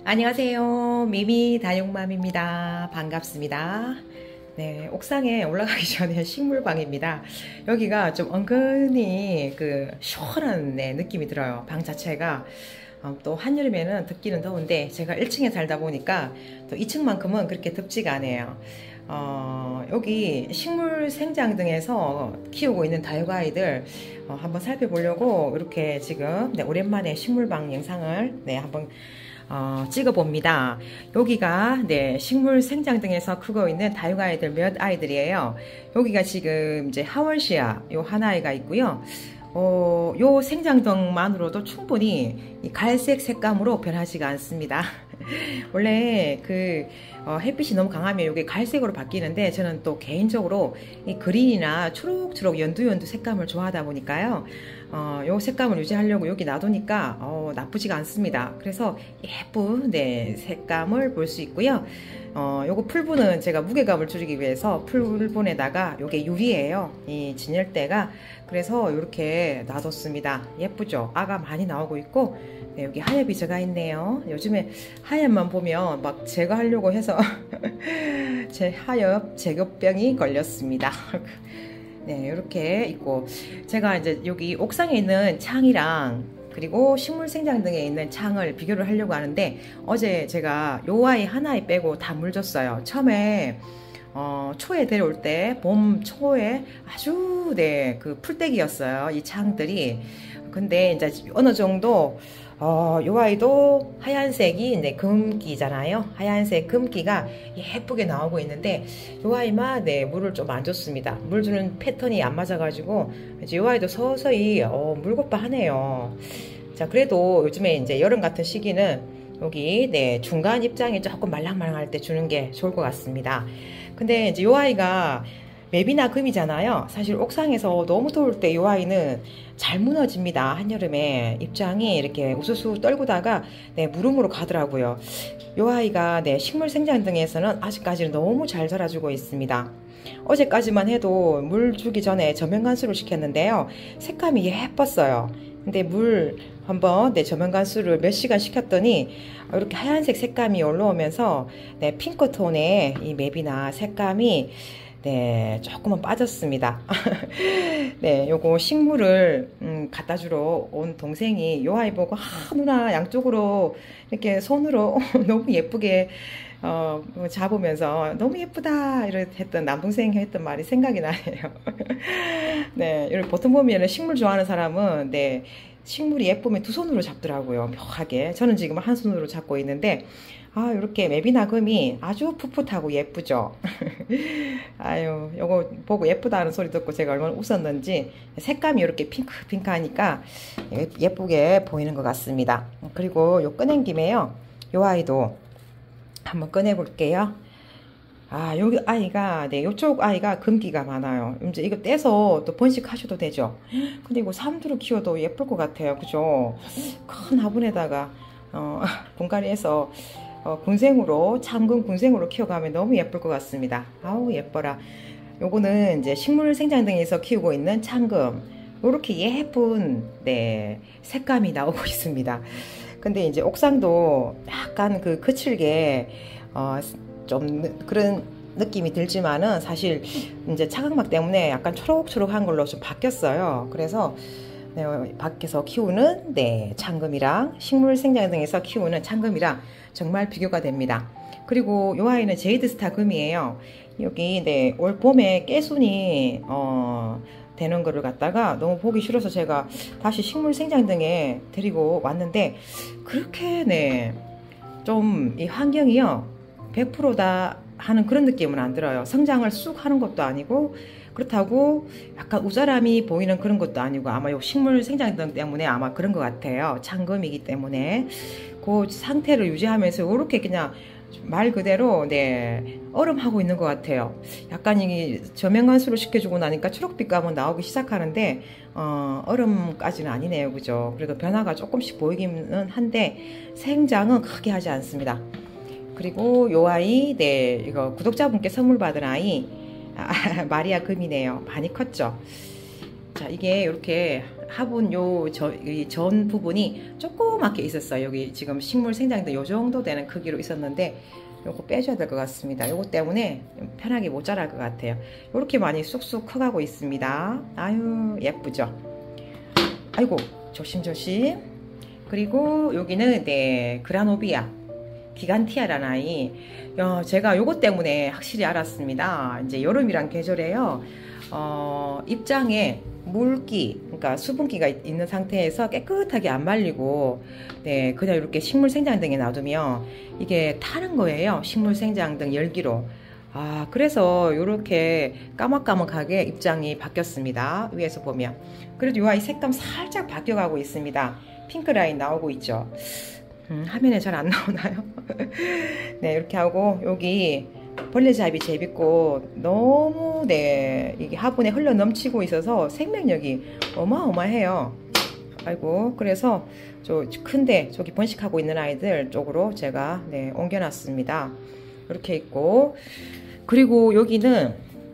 안녕하세요. 미미 다육맘입니다. 반갑습니다. 네, 옥상에 올라가기 전에 식물방입니다. 여기가 좀 은근히 시원한 느낌이 들어요. 방 자체가. 또 한여름에는 덥기는 더운데 제가 1층에 살다 보니까 또 2층만큼은 그렇게 덥지가 않아요. 여기 식물 생장 등에서 키우고 있는 다육아이들 한번 살펴보려고 이렇게 지금 오랜만에 식물방 영상을 한번 찍어봅니다. 여기가 식물 생장 등에서 크고 있는 다육아이들 몇 아이들이에요. 여기가 지금 이제 하월시아 요 하나이가 있고요. 요 생장등만으로도 충분히 이 갈색 색감으로 변하지가 않습니다. 원래 햇빛이 너무 강하면 이게 갈색으로 바뀌는데 저는 또 개인적으로 이 그린이나 초록초록 연두연두 색감을 좋아하다 보니까요. 요 색감을 유지하려고 여기 놔두니까 나쁘지가 않습니다. 그래서 예쁜 색감을 볼 수 있고요. 요거 풀분은 제가 무게감을 줄이기 위해서 풀분에다가 요게 유리예요. 이 진열대가. 그래서 이렇게 놔뒀습니다. 예쁘죠? 아가 많이 나오고 있고 여기 하엽이 제가 있네요. 요즘에 하엽만 보면 막 제거하려고 해서 제 하엽 제거병이 걸렸습니다. 네, 이렇게 있고 제가 이제 여기 옥상에 있는 창이랑 그리고 식물 생장 등에 있는 창을 비교를 하려고 하는데 어제 제가 요 아이 하나에 빼고 다 물 줬어요. 처음에 초에 데려올 때 봄 초에 아주 그 풀떼기였어요. 이 창들이. 근데 이제 어느 정도 요 아이도 하얀색이 이제 금기잖아요. 하얀색 금기가 예쁘게 나오고 있는데 요 아이만 물을 좀 안 줬습니다. 물 주는 패턴이 안 맞아가지고 이제 요 아이도 서서히 물고빠 하네요. 자, 그래도 요즘에 이제 여름 같은 시기는 여기 중간 입장이 조금 말랑말랑할 때 주는 게 좋을 것 같습니다. 근데 이제 요 아이가 맵이나 금이잖아요. 사실 옥상에서 너무 더울 때 이 아이는 잘 무너집니다. 한여름에 입장이 이렇게 우수수 떨구다가 무름으로 가더라고요. 이 아이가 식물 생장 등에서는 아직까지는 너무 잘 자라주고 있습니다. 어제까지만 해도 물 주기 전에 저면 간수를 시켰는데요. 색감이 예뻤어요. 근데 물 한번 저면 간수를 몇 시간 시켰더니 이렇게 하얀색 색감이 올라오면서 핑크톤의 이 맵이나 색감이 조금은 빠졌습니다. 요거 식물을 갖다 주러 온 동생이 요 아이 보고 누나 양쪽으로 이렇게 손으로 너무 예쁘게 잡으면서 너무 예쁘다 했던 남동생이 했던 말이 생각이 나네요. 이렇게 보통 보면 식물 좋아하는 사람은 식물이 예쁘면 두 손으로 잡더라고요. 묘하게. 저는 지금 한 손으로 잡고 있는데 이렇게 맵이나 금이 아주 풋풋하고 예쁘죠. 아유, 요거 보고 예쁘다는 소리 듣고 제가 얼마나 웃었는지 색감이 이렇게 핑크핑크하니까 예쁘게 보이는 것 같습니다. 그리고 요 꺼낸 김에요. 요 아이도 한번 꺼내 볼게요. 여기 아이가 요쪽 아이가 금기가 많아요. 이제 이거 떼서 또 번식하셔도 되죠. 근데 이거 삼두로 키워도 예쁠 것 같아요. 그죠? 큰 화분에다가 분갈이해서 군생으로 참금 군생으로 키워가면 너무 예쁠 것 같습니다. 아우 예뻐라. 요거는 이제 식물 생장 등에서 키우고 있는 참금. 이렇게 예쁜 색감이 나오고 있습니다. 근데 이제 옥상도 약간 거칠게 좀 그런 느낌이 들지만은 사실 이제 차광막 때문에 약간 초록초록한 걸로 좀 바뀌었어요. 그래서 밖에서 키우는 참금이랑 식물 생장 등에서 키우는 참금이랑 정말 비교가 됩니다. 그리고 이 아이는 제이드스타 금이에요. 여기 올 봄에 깨순이 되는 거를 갖다가 너무 보기 싫어서 제가 다시 식물 생장 등에 데리고 왔는데 그렇게 좀 이 환경이요 100%다 하는 그런 느낌은 안 들어요. 성장을 쑥 하는 것도 아니고 그렇다고 약간 우자람이 보이는 그런 것도 아니고 아마 요 식물 생장등 때문에 아마 그런 것 같아요. 창금이기 때문에 그 상태를 유지하면서 이렇게 그냥 말 그대로 얼음하고 있는 것 같아요. 약간 이 저면간수로 시켜주고 나니까 초록빛감은 나오기 시작하는데 얼음까지는 아니네요. 그죠? 그래도 변화가 조금씩 보이기는 한데 생장은 크게 하지 않습니다. 그리고 요 아이 이거 구독자분께 선물 받은 아이 마리아 금이네요. 많이 컸죠. 자, 이게 이렇게 화분 전 부분이 조그맣게 있었어요. 여기 지금 식물 생장도 요 정도 되는 크기로 있었는데 요거 빼줘야 될 것 같습니다. 요거 때문에 편하게 못 자랄 것 같아요. 이렇게 많이 쑥쑥 커가고 있습니다. 아유, 예쁘죠? 아이고, 조심조심. 그리고 여기는 네, 그라노비아 기간티아라는 아이. 제가 요거 때문에 확실히 알았습니다. 이제 여름이란 계절에요. 입장에 물기, 그러니까 수분기가 있는 상태에서 깨끗하게 안 말리고, 네, 그냥 이렇게 식물 생장등에 놔두면 이게 타는 거예요. 식물 생장등 열기로. 아, 그래서 이렇게 까먹까먹하게 입장이 바뀌었습니다. 위에서 보면. 그래도 이 아이 색감 살짝 바뀌어가고 있습니다. 핑크 라인 나오고 있죠. 화면에 잘 안 나오나요? 네, 이렇게 하고 여기 벌레잡이 재밌고 너무 네, 이게 화분에 흘러 넘치고 있어서 생명력이 어마어마해요. 아이고, 그래서 저 큰데 저기 번식하고 있는 아이들 쪽으로 제가 네, 옮겨놨습니다. 이렇게 있고, 그리고 여기는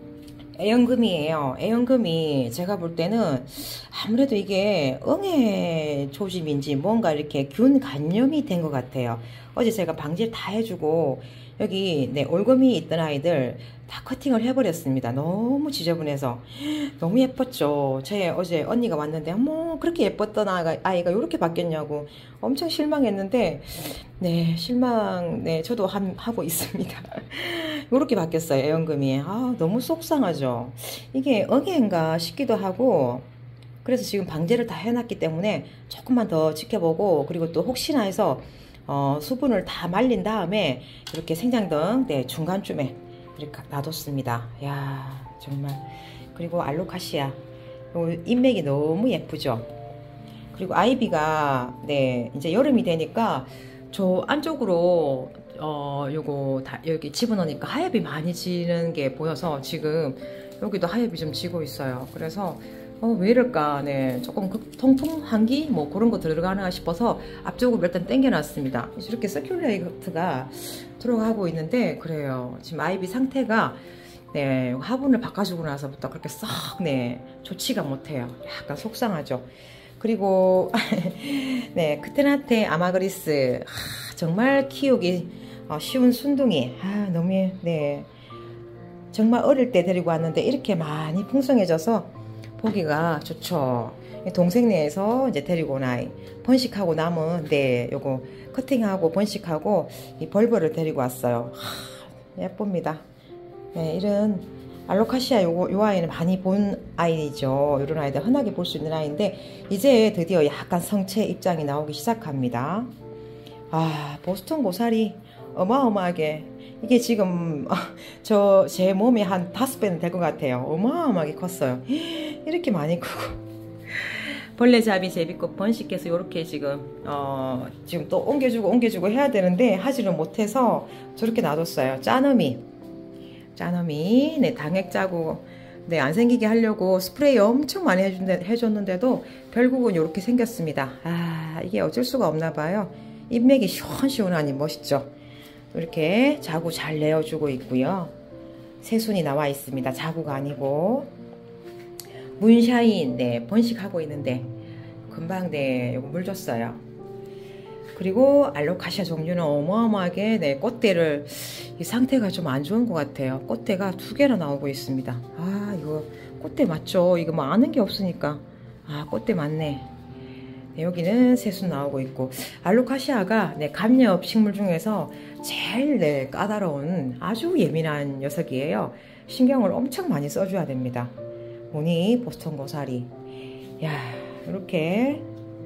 애연금이에요. 애연금이 제가 볼 때는 아무래도 이게 응애 조짐인지 뭔가 이렇게 균 감염이 된 것 같아요. 어제 제가 방지를 다 해주고 여기 네, 올금이 있던 아이들 다 커팅을 해버렸습니다. 너무 지저분해서 너무 예뻤죠. 제 어제 언니가 왔는데 어머 그렇게 예뻤던 아이가 이렇게 바뀌었냐고 엄청 실망했는데 네, 실망 네, 저도 하고 있습니다. 이렇게 바뀌었어요. 애연금이. 아, 너무 속상하죠. 이게 응애인가 싶기도 하고, 그래서 지금 방제를 다 해놨기 때문에 조금만 더 지켜보고, 그리고 또 혹시나 해서 수분을 다 말린 다음에 이렇게 생장등 네, 중간쯤에 이렇게 놔뒀습니다. 야, 정말. 그리고 알로카시아 인맥이 너무 예쁘죠. 그리고 아이비가 네, 이제 여름이 되니까 저 안쪽으로 요거 다 여기 집어넣으니까 하엽이 많이 지는 게 보여서 지금 여기도 하엽이 좀 지고 있어요. 그래서 왜 이럴까, 네, 조금 통풍 한기 뭐 그런 거 들어가나 싶어서 앞쪽으로 일단 당겨 놨습니다. 이렇게 서큘레이트가 들어가고 있는데, 그래요. 지금 아이비 상태가 네, 화분을 바꿔주고 나서부터 그렇게 썩 네, 좋지가 못해요. 약간 속상하죠. 그리고 네, 크테나테 아마그리스 정말 키우기 쉬운 순둥이. 아, 너무 네, 정말 어릴 때 데리고 왔는데 이렇게 많이 풍성해져서 보기가 좋죠. 동생네에서 이제 데리고 온 아이 번식하고 남은 네, 요거 커팅하고 번식하고 이 벌벌을 데리고 왔어요. 예쁩니다. 네, 이런 알로카시아 요 아이는 많이 본 아이죠. 이런 아이들 흔하게 볼 수 있는 아이인데 이제 드디어 약간 성체 입장이 나오기 시작합니다. 아, 보스턴 고사리 어마어마하게, 이게 지금 제 몸에 한 5배는 될 것 같아요. 어마어마하게 컸어요. 이렇게 많이 크고 벌레잡이 제비꽃 번식해서 이렇게 지금 또 옮겨주고 해야 되는데 하지를 못해서 저렇게 놔뒀어요. 짜너미 네, 당액 짜고 네, 안 생기게 하려고 스프레이 엄청 많이 해줬는데도 결국은 이렇게 생겼습니다. 아, 이게 어쩔 수가 없나 봐요. 인맥이 시원시원하니 멋있죠. 이렇게 자구 잘 내어주고 있고요. 새순이 나와 있습니다. 자구가 아니고. 문샤인 네, 번식하고 있는데 금방 네, 요거 물 줬어요. 그리고 알로카시아 종류는 어마어마하게 네, 꽃대를 이 상태가 좀 안 좋은 것 같아요. 꽃대가 2개나 나오고 있습니다. 아, 이거 꽃대 맞죠? 이거 뭐 아는 게 없으니까. 아, 꽃대 맞네. 네, 여기는 새순 나오고 있고, 알로카시아가 네, 감엽 식물 중에서 제일 네, 까다로운 아주 예민한 녀석이에요. 신경을 엄청 많이 써줘야 됩니다. 보니 보스턴 고사리. 야, 이렇게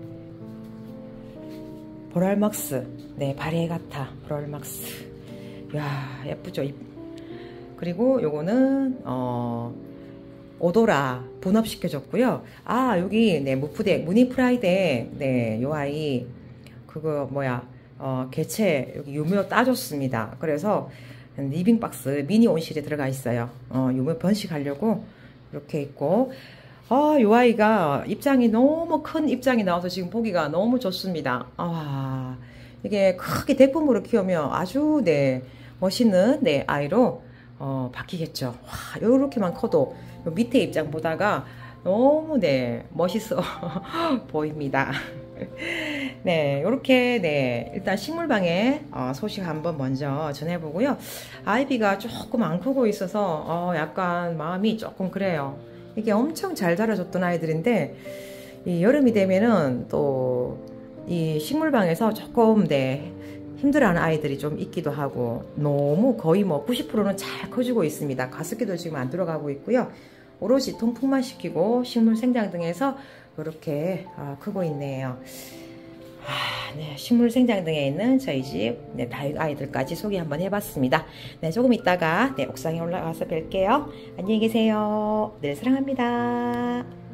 보랄막스 네, 바리에가타 보랄막스. 야, 예쁘죠? 그리고 요거는 오도라 분업시켜줬고요. 아, 여기 네, 무니프라이데 네, 요 아이 그거 뭐야 개체 여기 유묘 따줬습니다. 그래서 리빙박스 미니 온실에 들어가 있어요. 유묘 번식하려고 이렇게 있고, 요 아이가 입장이 너무 큰 입장이 나와서 지금 보기가 너무 좋습니다. 아, 이게 크게 대품으로 키우면 아주 네, 멋있는 네, 아이로 바뀌겠죠. 와, 요렇게만 커도 밑에 입장 보다가 너무 네 멋있어 보입니다. 네, 요렇게 네 일단 식물방에 소식 한번 먼저 전해보고요. 아이비가 조금 안 크고 있어서 약간 마음이 조금 그래요. 이게 엄청 잘 자라줬던 아이들인데 이 여름이 되면은 또 이 식물방에서 조금 네 힘들어하는 아이들이 좀 있기도 하고, 너무 거의 뭐 90%는 잘 커지고 있습니다. 가습기도 지금 안 들어가고 있고요. 오롯이 통풍만 시키고 식물 생장 등에서 이렇게 크고 있네요. 네, 식물 생장 등에 있는 저희 집 네, 다육 아이들까지 소개 한번 해봤습니다. 네, 조금 있다가 네, 옥상에 올라가서 뵐게요. 안녕히 계세요. 늘 사랑합니다.